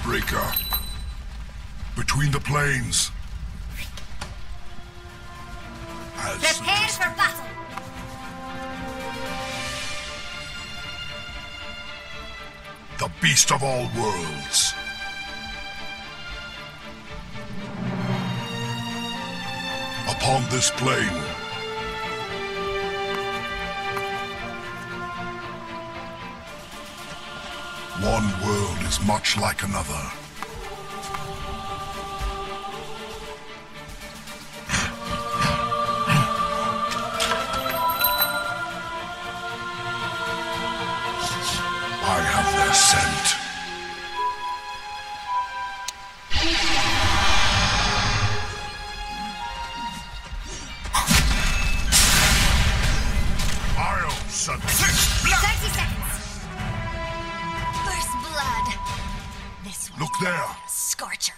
Breaker. Between the plains. Prepare for battle! The beast of all worlds. Upon this plain. One world is much like another. I have their scent. I'll send 30 seconds. First blood. This one. Look there. Scorcher.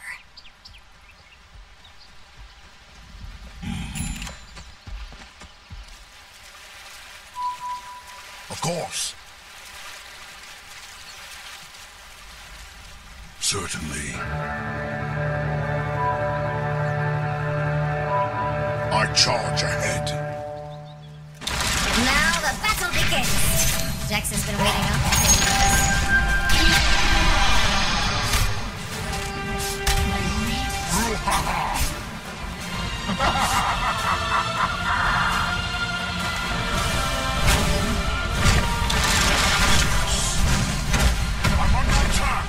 Of course. Certainly. I charge ahead. Now the battle begins. Jackson's been waiting up. I'm under attack.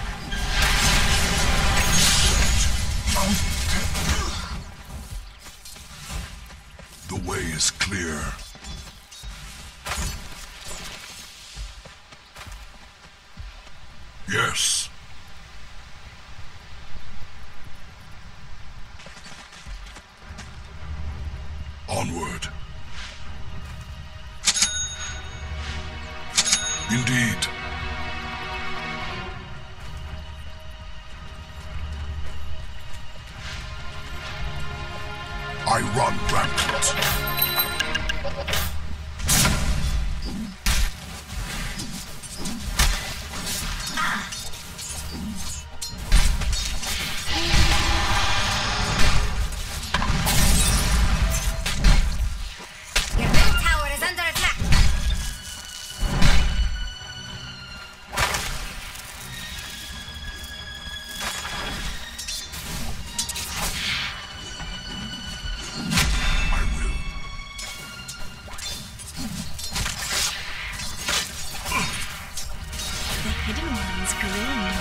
The way is clear. Yes. Onward. Indeed. I run rampant. Your middle tower is under attack. I will. The hidden ones grin.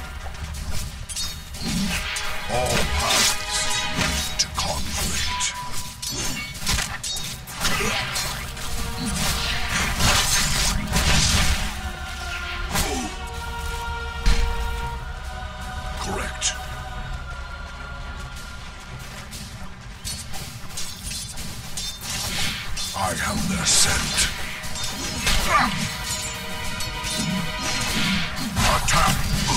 All paths to conflict. Correct. I have their scent. Attack!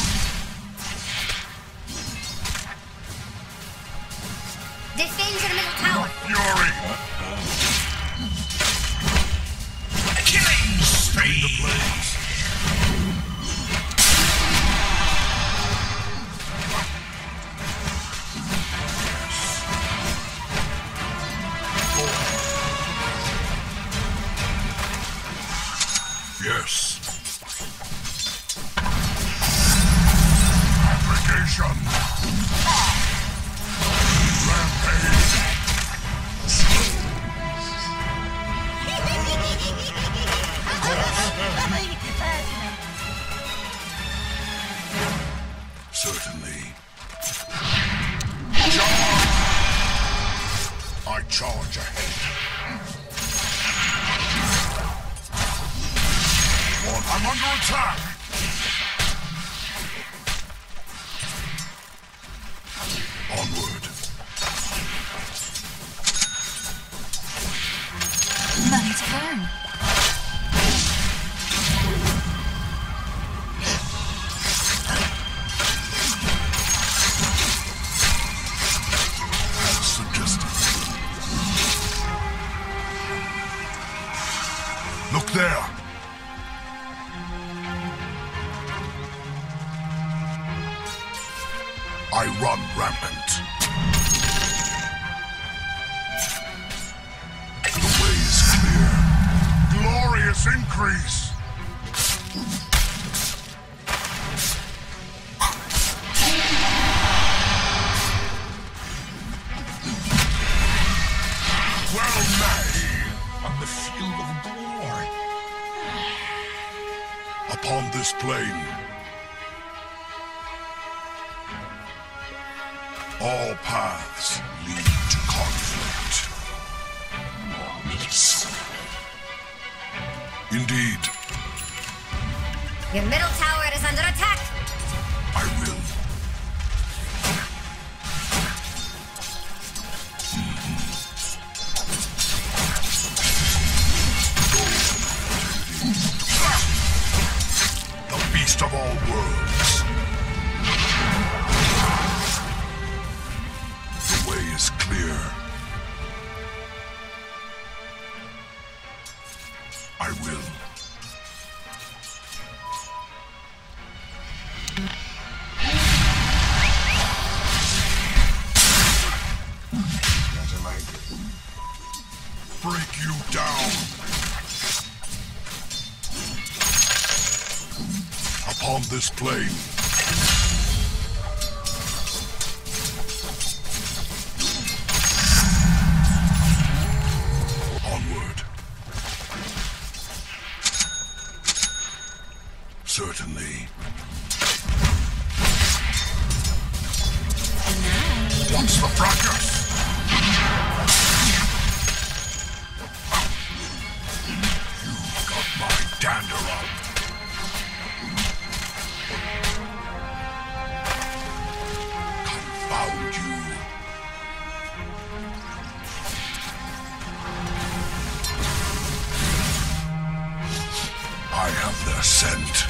Defend your middle tower. Fury! Killing spree! The blaze. Yes. Application. Rampage. Certainly. Charge! I charge ahead. I'm under attack! Onward. Money to burn. As suggested. Look there! I run rampant. The way is clear. Glorious increase. Well met on the field of glory. Upon this plain, all paths lead to conflict. Indeed. Your middle tower is under attack. I will. The beast of all worlds. The way is clear. I will. Break you down. Upon this plain. Onward. Certainly. What's the fracas? You've got my dander up. Confound you. I have their scent.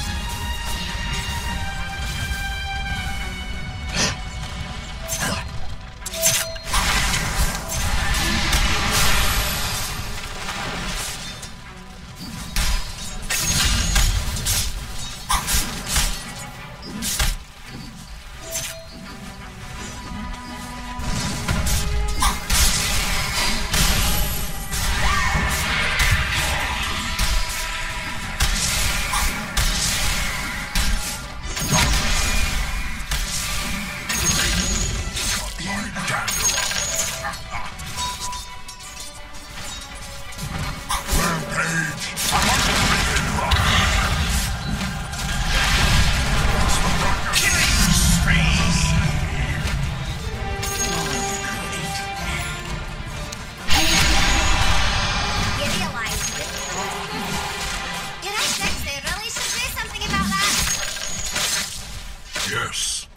Yes.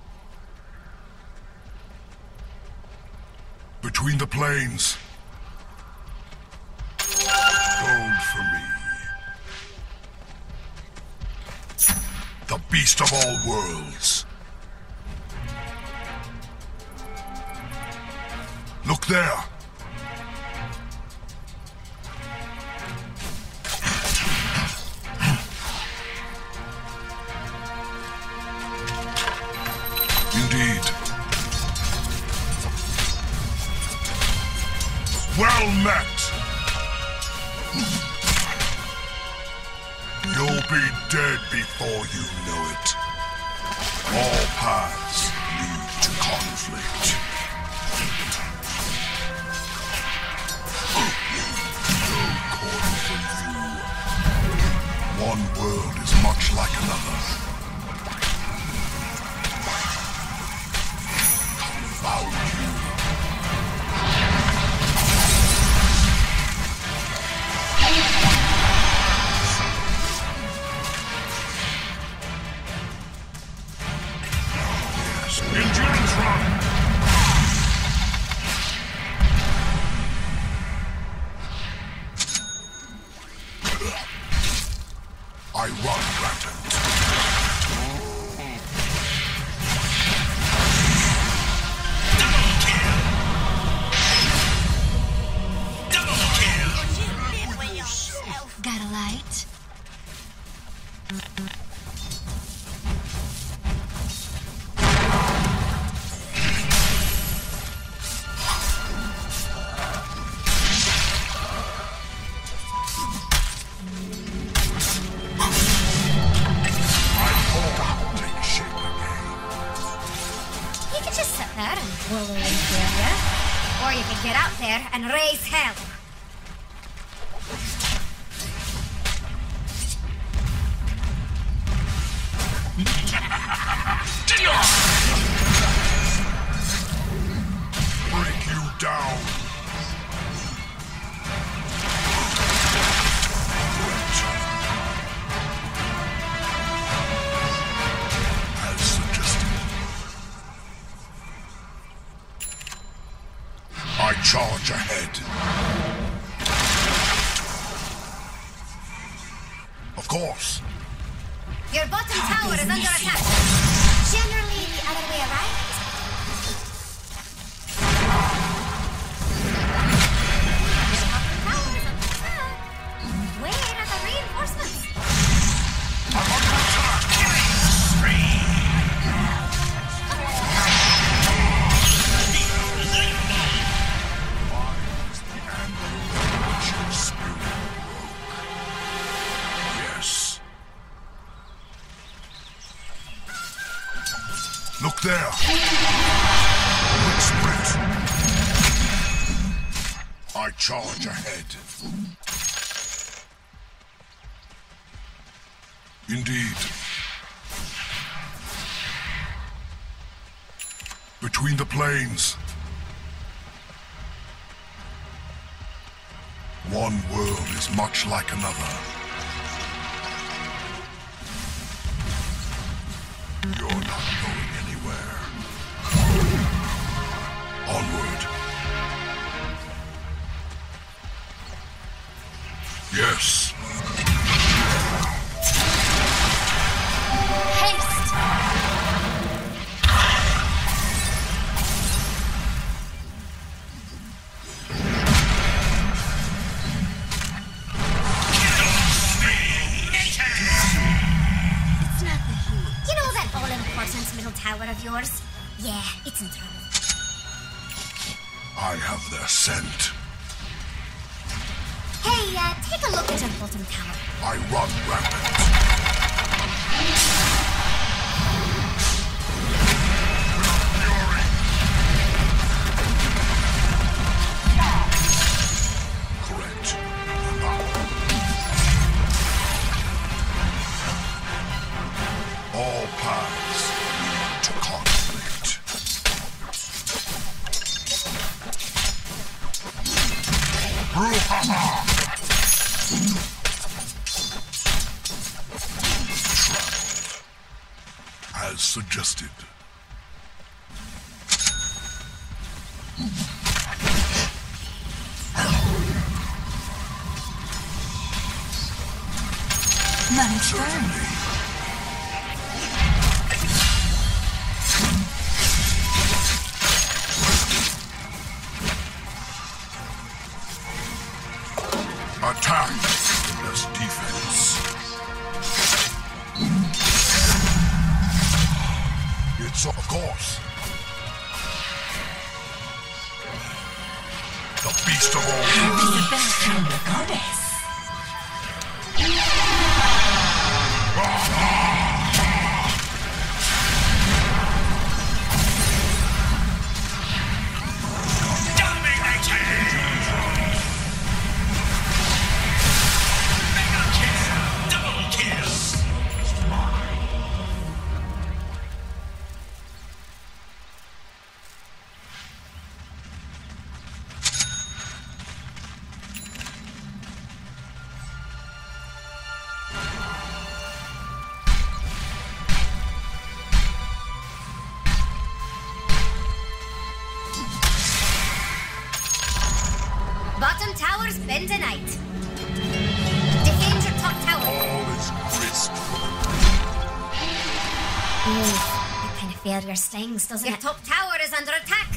Between the plains. Gold for me. The beast of all worlds. Look there. Indeed. Well met. You'll be dead before you know it. All paths lead to conflict. No corner for you. One world is much like another. Confound you. Endurance run! I run rampant. Double kill! Double kill! Got a light? there and wallow in failure. Or you can get out there and raise hell. Break you down. As suggested. I charge ahead. Of course. Your bottom tower is under attack. Generally the other way around. Where are the reinforcements? I'm under attack. Look there! Quick sprint! I charge ahead. Indeed. Between the plains. One world is much like another. You're not going anywhere. Onward. Yes. Haste! It's not the heat. You know that all-important middle tower of yours? Yeah, it's in trouble. I have their scent. Hey, take a look at your bottom tower. I run rampant. Fury. Correct. All paths lead to conflict. Brouhaha! As suggested. Certainly. Attack as defense. It's of course. The beast of all. Be the best from the goddess. Bottom tower's bentonite. Defend your top tower. All is grist. Ooh, that kind of failure stings, doesn't it? Your top tower is under attack.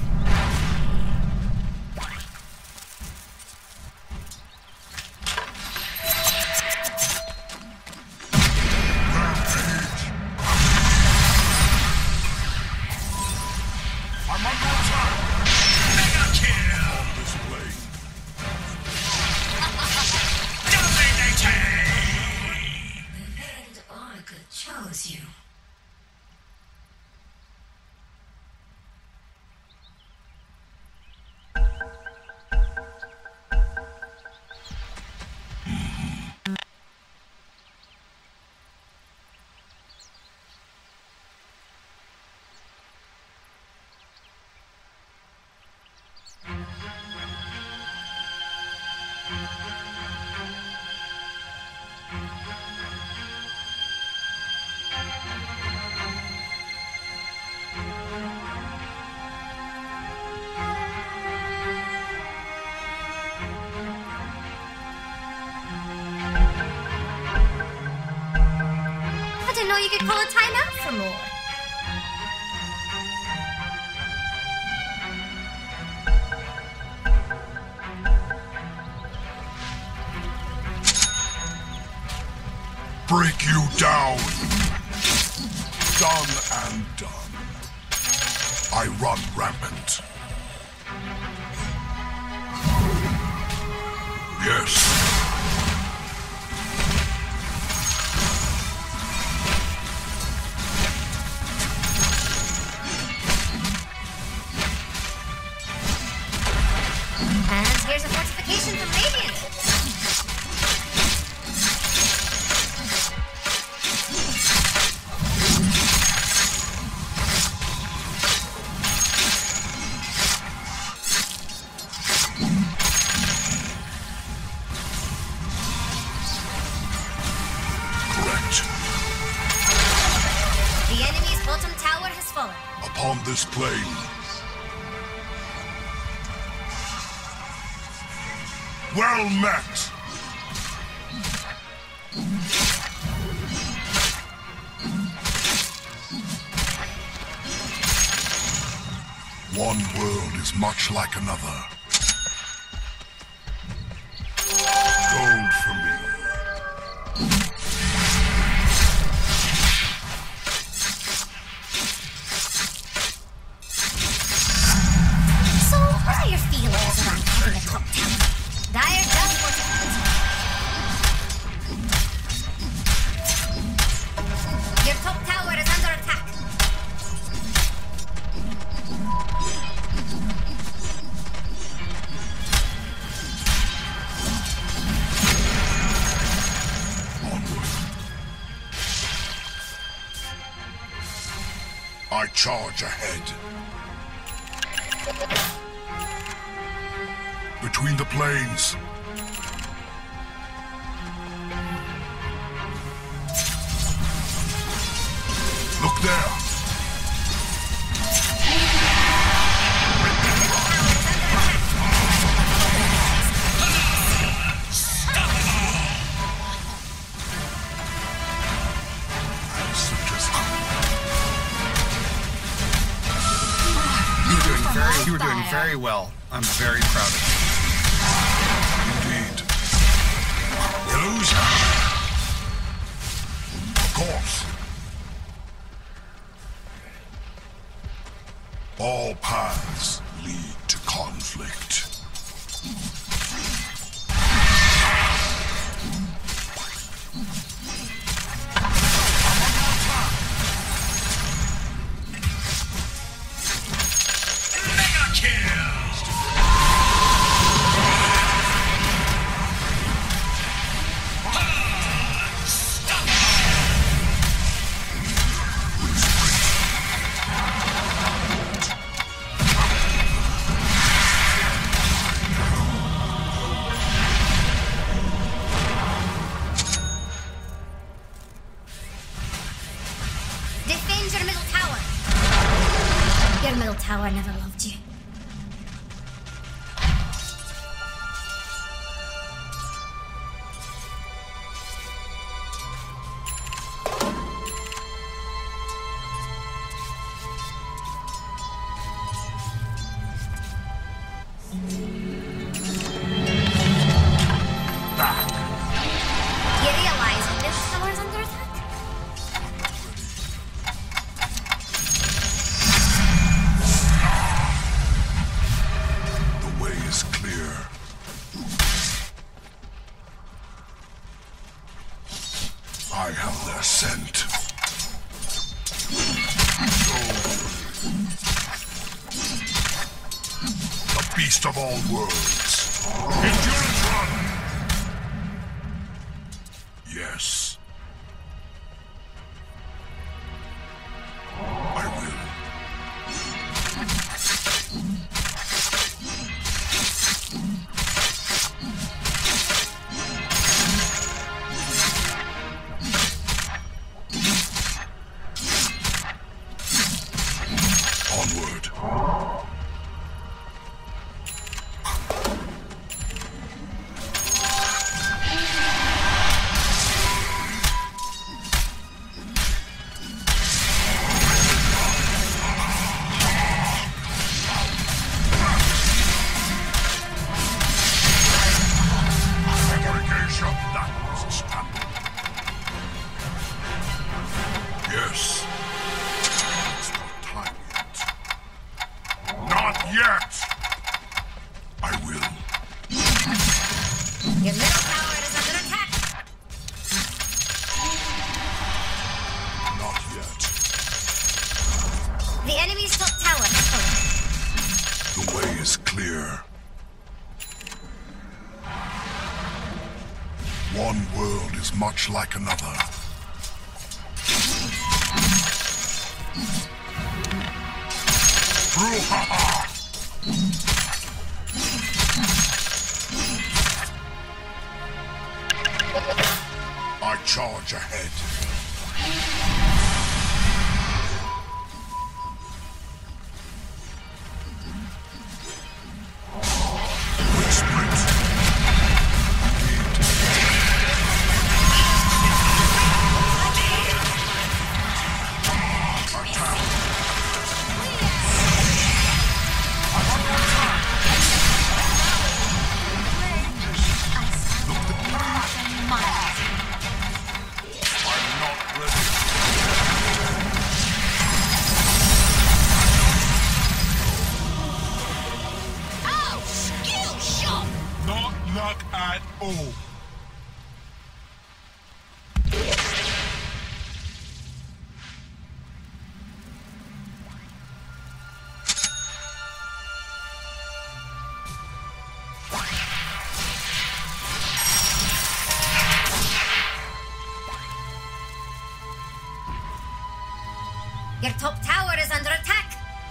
I'm under attack. Mega kill. On display. The Veiled Oracle chose you. we could call a timeout for more. Break you down. Done and done. I run rampant. Yes. And here's a fortification from Radiant. The enemy's bottom tower has fallen. Upon this plane. Well met! One world is much like another. Gold for me. So, what are your feelings about having a top tower? Dire does fortification. Your top tower is under attack. I charge ahead. Between the plains. Look there. You were doing very well. I'm very proud of you. Indeed. Illusion. Of course. All paths lead to conflict. Defend your middle tower. Your middle tower never loved you. You realize this tower's under attack? The way is clear. I have their scent. The beast of all worlds. Endurance run! Yes. I will. Onward. is clear. One world is much like another. Brouhaha! I charge ahead. Quick sprint. Luck at all. Your top tower is under attack.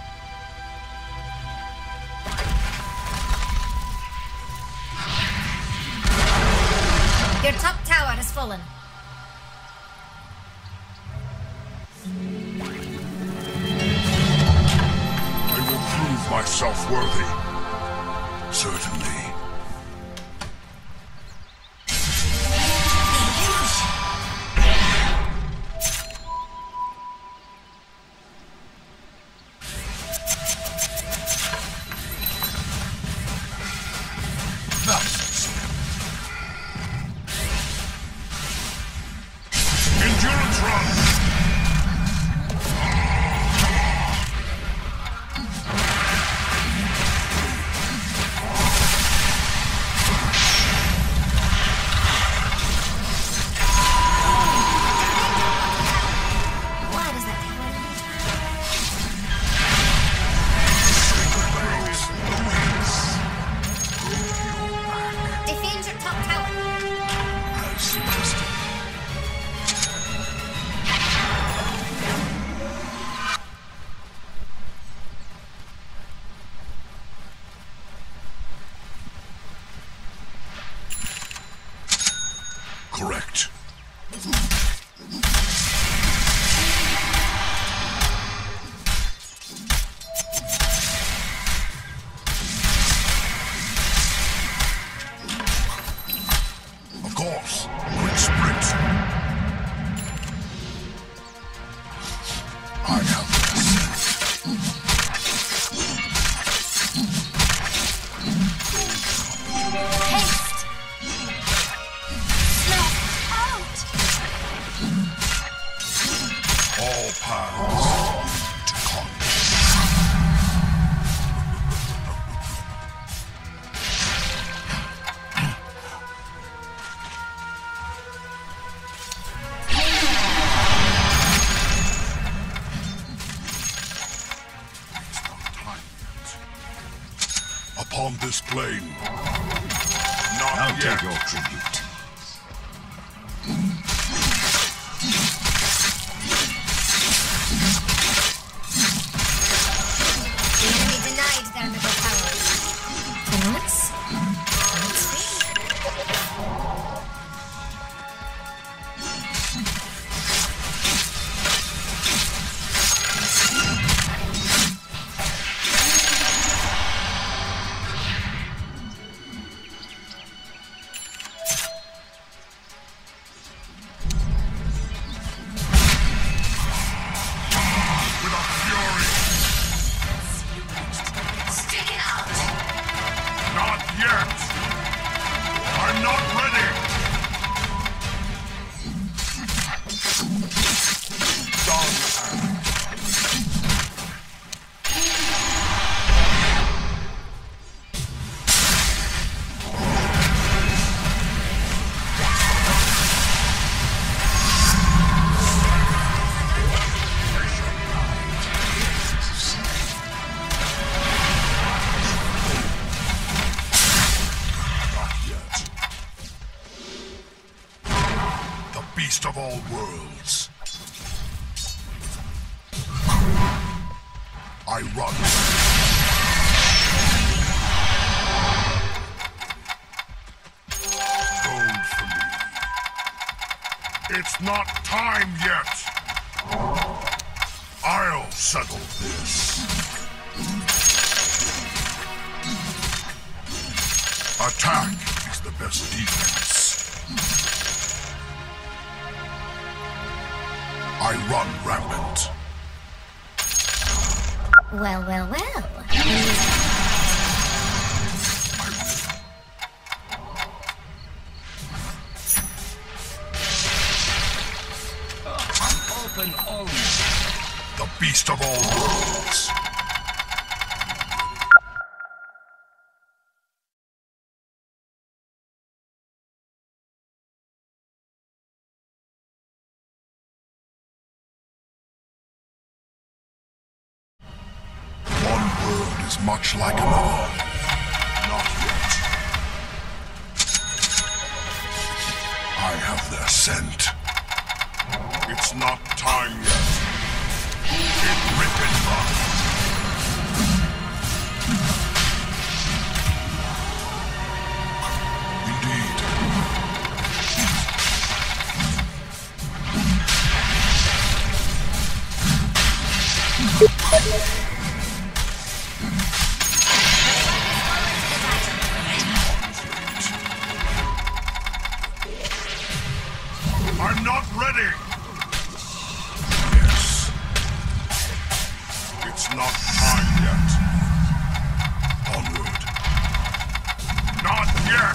Your top tower has fallen. I will prove myself worthy. Certainly. Endurance run! Why does that tower defend your top tower? As suggested. Correct. Of course. Quick sprint. I have this. Haste! Snap out! All paths to conquest. It's not time yet. Upon this plane. Not I'll yet. take your tribute. The enemy denied their middle tower. Once? Once free. beast of all worlds. I run. Hold for me. It's not time yet. I'll settle this. Attack is the best defense. I run rampant. Well, well, well. Open only. The beast of all worlds. One world is much like another. Not yet. I have their scent. It's not time yet. Rip and run. Indeed. I'm not ready. Yes. It's not time yet. Onward. Not yet.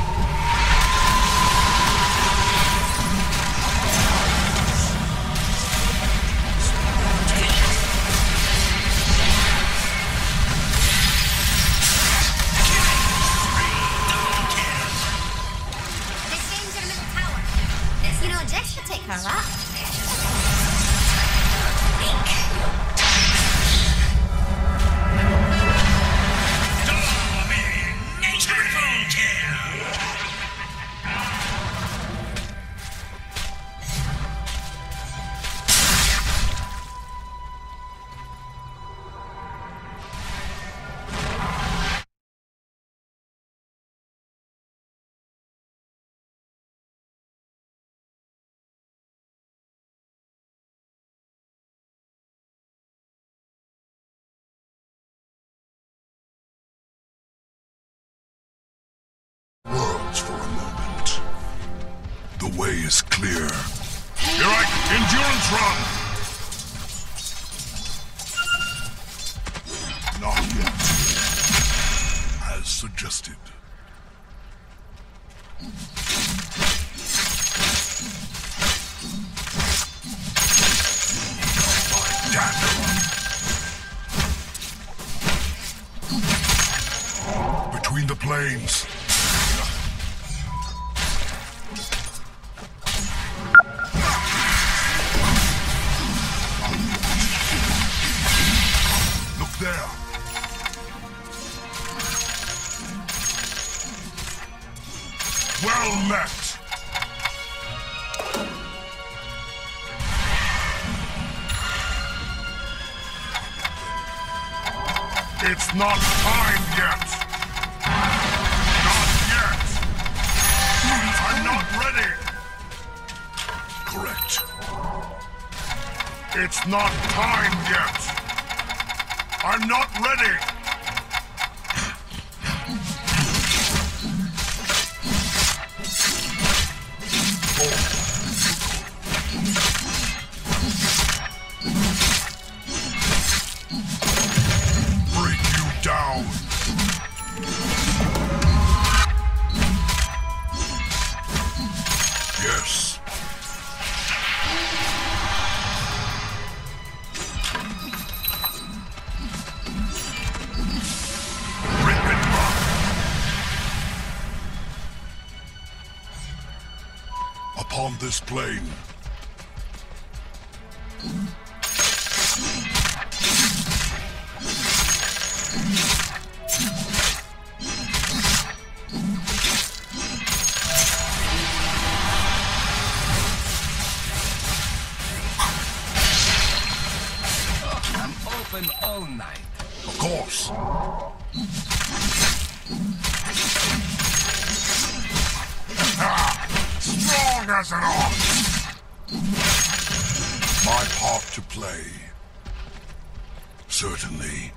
This game's in a middle tower. You know, Jeff should take her up. Worlds for a moment. The way is clear. Here I endurance run! Not yet. As suggested. My dander. Between the plains. There. Well met. It's not time yet. Not yet. I'm not ready. Correct. It's not time yet. I'm not ready! Break you down! Yes. Upon this plane. Of course. Strong as an ox. My part to play. Certainly.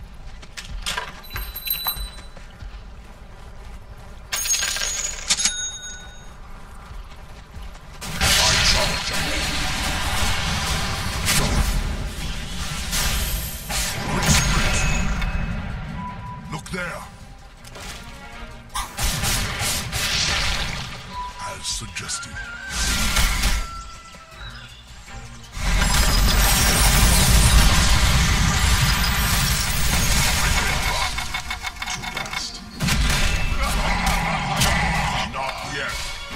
There. As suggested. Too fast. Not yet.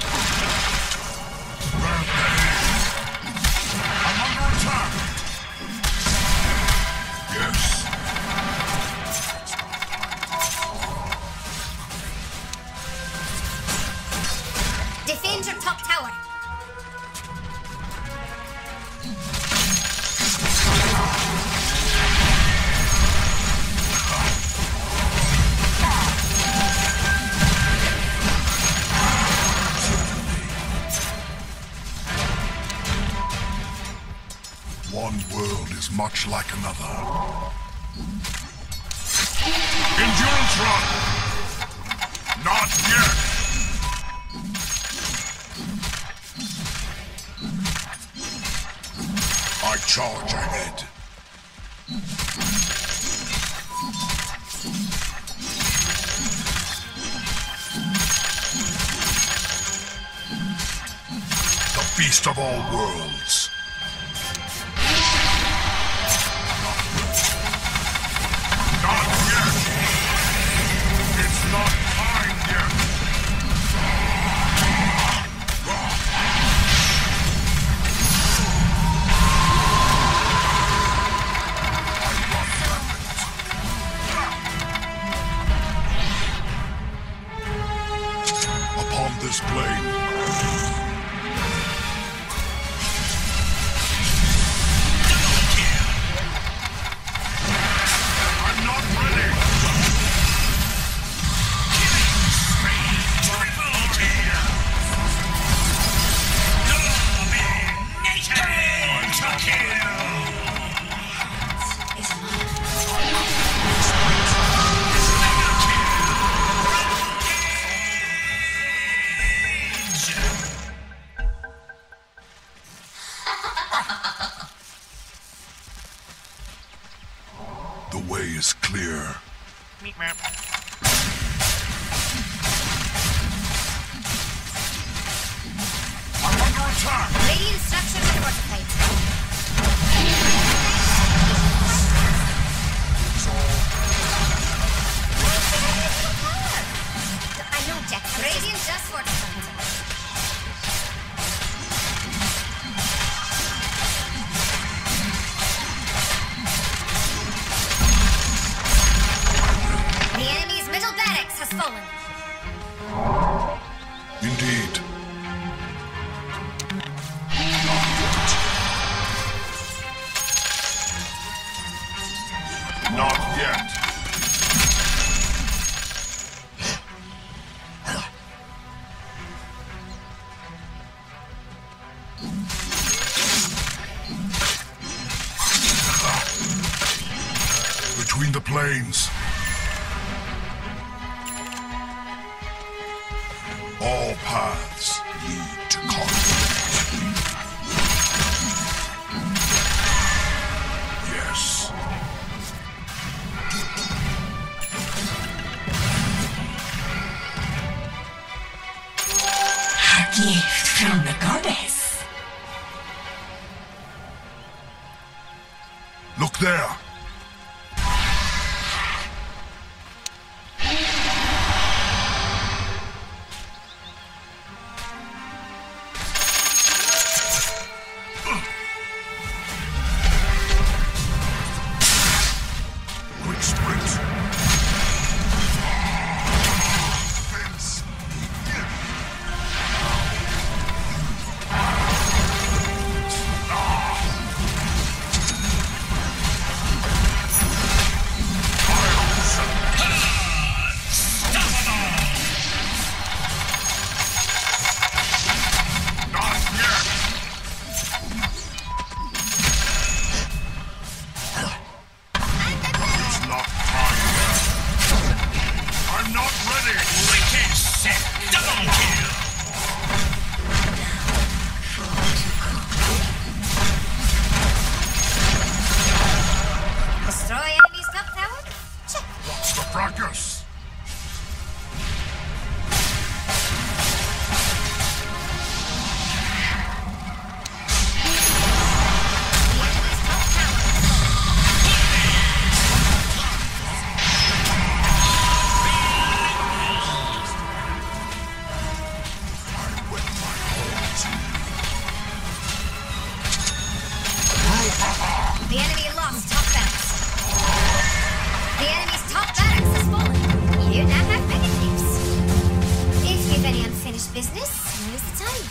I'm under attack. Yes. Defend your top tower. One world is much like another. Endurance run! Not yet! I charge ahead. The beast of all worlds. Not yet. It's not time yet. Upon this plane. I'm not ready. The way is clear. I'm under attack! Radiant structures fortified. I know, Jack. Radiant just fortified. The enemy's middle barracks has fallen. Indeed. Not yet. Between the plains. All paths lead to conflict. Yes. A gift from the goddess. Look there. ready! Wicked set. Double kill. Destroy enemy's top tower? Check. What's the fracas? The enemy's top tower has fallen. The enemy lost top barracks. The enemy's top barracks has fallen. You now have mega cubes. If you've any unfinished business, now is the time.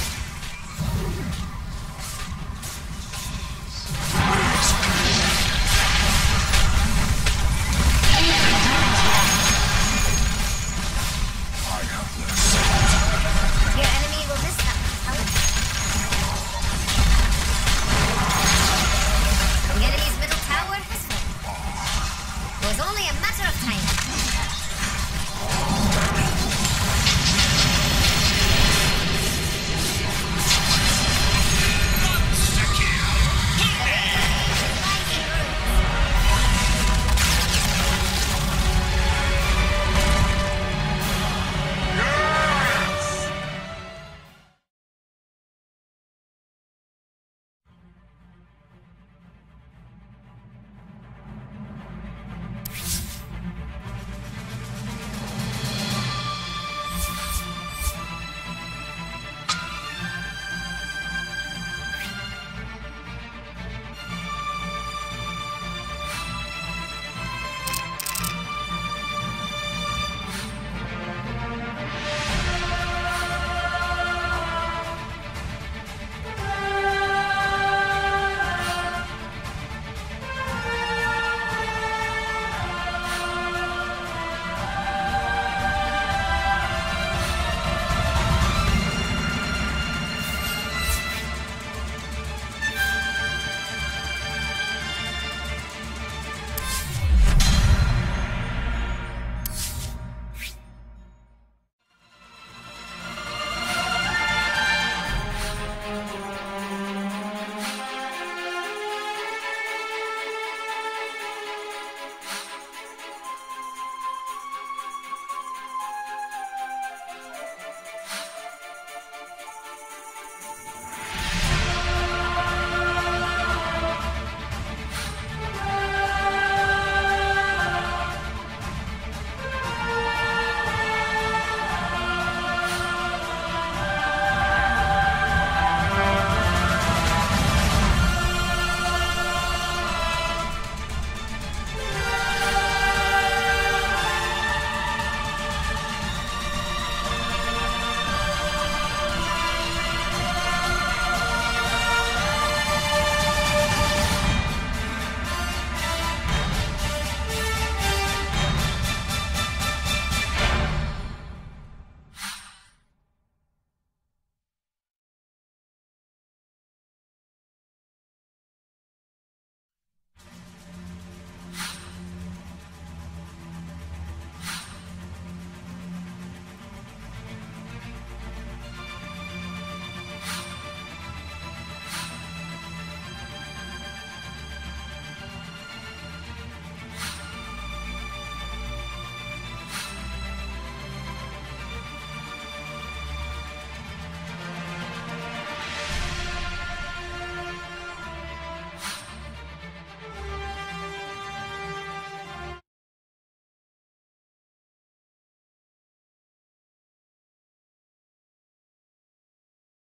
I have less. Your enemy will miss that tower. The enemy's middle tower has fallen. Was only